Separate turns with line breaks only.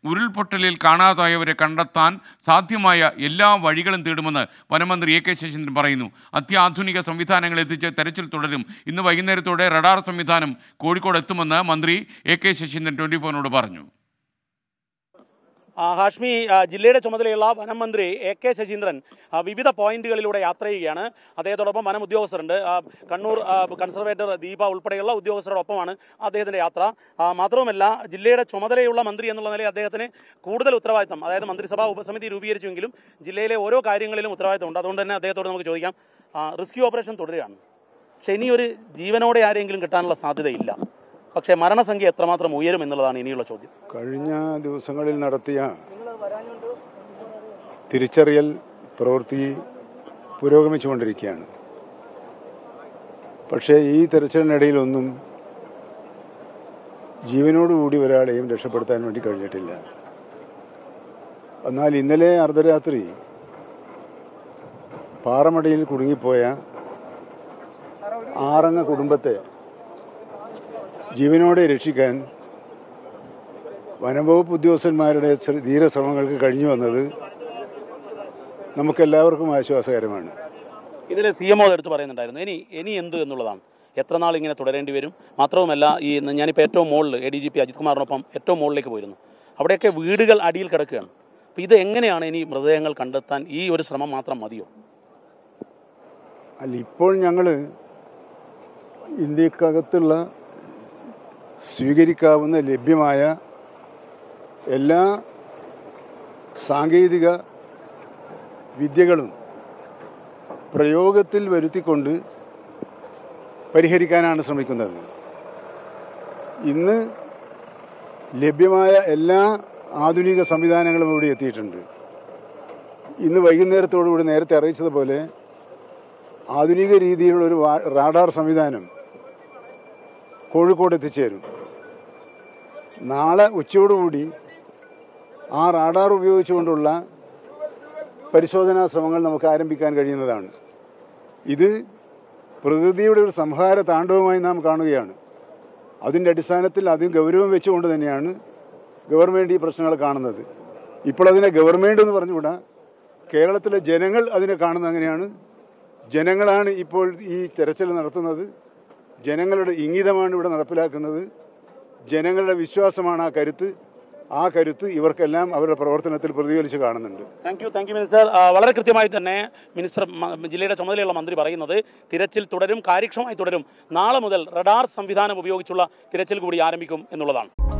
ഉരുൾപൊട്ടലിൽ കാണാതായവരെ കണ്ടെത്താൻ സാധ്യമായ എല്ലാ വഴികളും തേടുമെന്ന് വനമന്ത്രി എ.കെ. ശശീന്ദ്രൻ പറയുന്നു. അത്യാധുനിക സംവിധാനങ്ങൾ എത്തിച്ച് തെരച്ചിൽ തുടരും. ഇന്ന് വൈകുന്നേരത്തോടെ റഡാർ സംവിധാനം കോഴിക്കോട് എത്തുമെന്ന് മന്ത്രി എ.കെ. ശശീന്ദ്രൻ 24-നോട് പറഞ്ഞു.
ഹാഷ്മി, ജില്ലയുടെ ചുമതലയുള്ള വനം മന്ത്രി എ.കെ. ശശീന്ദ്രൻ വിവിധ പോയിന്റുകളിലൂടെ യാത്ര ചെയ്യുകയാണ്. അദ്ദേഹത്തോടൊപ്പം വനം ഉദ്യോഗസ്ഥരുണ്ട്. കണ്ണൂർ കൺസർവേറ്റർ ദീപ ഉൾപ്പെടെയുള്ള ഉദ്യോഗസ്ഥരോടൊപ്പമാണ് അദ്ദേഹത്തിൻ്റെ യാത്ര. മാത്രവുമല്ല, ജില്ലയുടെ ചുമതലയുള്ള മന്ത്രി എന്നുള്ള നിലയിൽ അദ്ദേഹത്തിന് കൂടുതൽ ഉത്തരവാദിത്തം, അതായത് മന്ത്രിസഭാ ഉപസമിതി രൂപീകരിച്ചുവെങ്കിലും ജില്ലയിലെ ഓരോ കാര്യങ്ങളിലും ഉത്തരവാദിത്തമുണ്ട്. അതുകൊണ്ട് തന്നെ അദ്ദേഹത്തോട് നമുക്ക് ചോദിക്കാം. റെസ്ക്യൂ ഓപ്പറേഷൻ തുടരുകയാണ്. പക്ഷേ ഇനിയൊരു ജീവനോടെ ആരെങ്കിലും കിട്ടാനുള്ള സാധ്യതയില്ല. പക്ഷേ മരണസംഖ്യ എത്രമാത്രം ഉയരും എന്നുള്ളതാണ് ഇനിയുള്ള ചോദ്യം.
കഴിഞ്ഞ ദിവസങ്ങളിൽ നടത്തിയ തിരിച്ചറിയൽ പ്രവൃത്തി പുരോഗമിച്ചുകൊണ്ടിരിക്കുകയാണ്. പക്ഷേ ഈ തെരച്ചിലിനിടയിലൊന്നും ജീവനോടുകൂടി ഒരാളെയും രക്ഷപ്പെടുത്താൻ വേണ്ടി കഴിഞ്ഞിട്ടില്ല. എന്നാൽ ഇന്നലെ അർദ്ധരാത്രി പാറമടയിൽ കുടുങ്ങിപ്പോയ 6 കുടുംബത്തെ ജീവനോടെ രക്ഷിക്കാൻ വനംവകുപ്പ് ഉദ്യോഗസ്ഥന്മാരുടെ ധീരശ്രമങ്ങൾക്ക് കഴിഞ്ഞു വന്നത് നമുക്കെല്ലാവർക്കും ആശ്വാസകരമാണ്.
ഇതിൽ CMO എടുത്ത് പറയുന്നുണ്ടായിരുന്നു ഇനി എന്ത് എന്നുള്ളതാണ്. എത്ര നാൾ ഇങ്ങനെ തുടരേണ്ടി വരും? മാത്രവുമല്ല, ഞാനിപ്പോൾ ഏറ്റവും മുകളിൽ ADGP അജിത് കുമാറിനൊപ്പം ഏറ്റവും മുകളിലേക്ക് പോയിരുന്നു. അവിടെയൊക്കെ വീടുകൾ അടിയിൽ കിടക്കുകയാണ്. അപ്പോൾ ഇത് എങ്ങനെയാണ് ഇനി മൃതദേഹങ്ങൾ കണ്ടെത്താൻ? ഈ ഒരു ശ്രമം മാത്രം മതിയോ?
അല്ല, ഇപ്പോൾ ഞങ്ങൾ ഇന്ത്യക്കകത്തുള്ള സ്വീകരിക്കാവുന്ന ലഭ്യമായ എല്ലാ സാങ്കേതിക വിദ്യകളും പ്രയോഗത്തിൽ വരുത്തിക്കൊണ്ട് പരിഹരിക്കാനാണ് ശ്രമിക്കുന്നത്. ഇന്ന് ലഭ്യമായ എല്ലാ ആധുനിക സംവിധാനങ്ങളും ഇവിടെ എത്തിയിട്ടുണ്ട്. ഇന്ന് വൈകുന്നേരത്തോടുകൂടി നേരത്തെ അറിയിച്ചതുപോലെ ആധുനിക രീതിയിലുള്ളൊരു റാഡാർ സംവിധാനം കോഴിക്കോട് എത്തിച്ചേരും. നാളെ ഉച്ചയോടുകൂടി ആ റാഡാർ ഉപയോഗിച്ചുകൊണ്ടുള്ള പരിശോധനാ ശ്രമങ്ങൾ നമുക്ക് ആരംഭിക്കാൻ കഴിയുന്നതാണ്. ഇത് പ്രകൃതിയുടെ ഒരു സംഹാര താണ്ഡവമായി നാം കാണുകയാണ്. അതിൻ്റെ അടിസ്ഥാനത്തിൽ അതിന് ഗൗരവം വെച്ചുകൊണ്ട് തന്നെയാണ് ഗവൺമെൻറ് ഈ പ്രശ്നങ്ങൾ കാണുന്നത്. ഇപ്പോൾ അതിനെ ഗവൺമെൻറ് എന്ന് പറഞ്ഞുകൂടാ, കേരളത്തിലെ ജനങ്ങൾ അതിനെ കാണുന്നത് അങ്ങനെയാണ്. ജനങ്ങളാണ് ഇപ്പോൾ ഈ തെരച്ചിൽ നടത്തുന്നത്. ജനങ്ങളുടെ ഇംഗിതമാണ് ഇവിടെ നടപ്പിലാക്കുന്നത്. ജനങ്ങളുടെ വിശ്വാസമാണ് ആ കരുത്ത് ഇവർക്കെല്ലാം അവരുടെ പ്രവർത്തനത്തിൽ പ്രതിഫലിച്ച് കാണുന്നുണ്ട്.
Thank you minister. വളരെ കൃത്യമായി തന്നെ ജില്ലയുടെ ചുമതലയുള്ള മന്ത്രി പറയുന്നത് തിരച്ചിൽ തുടരും, കാര്യക്ഷമമായി തുടരും. നാളെ മുതൽ റഡാർ സംവിധാനം ഉപയോഗിച്ചുള്ള തിരച്ചിൽ കൂടി ആരംഭിക്കും എന്നുള്ളതാണ്.